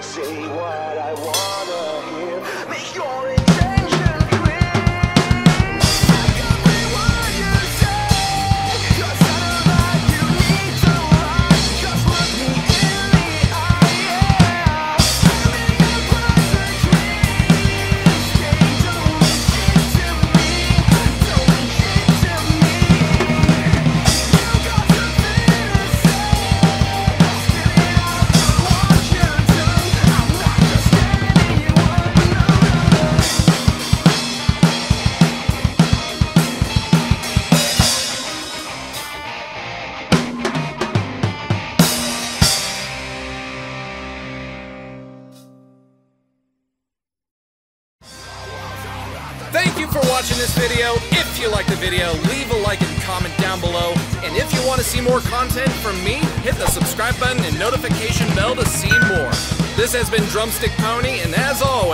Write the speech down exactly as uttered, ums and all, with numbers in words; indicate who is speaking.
Speaker 1: Say what I wanna hear. Make your intention clear. I got me what you say. 'Cause I know that you need to run. Just look me in the eye, yeah. I'm in your perfect dream. Stay, don't shit to me. Don't shit to me. You got something to say. Spit it out, what you do. I'm not just standing you up, no, no, no.
Speaker 2: Thank you for watching this video. If you like the video, leave a like and comment down below. And if you want to see more content from me, hit the subscribe button and notification bell to see more. This has been Drumstick Pony, and as always,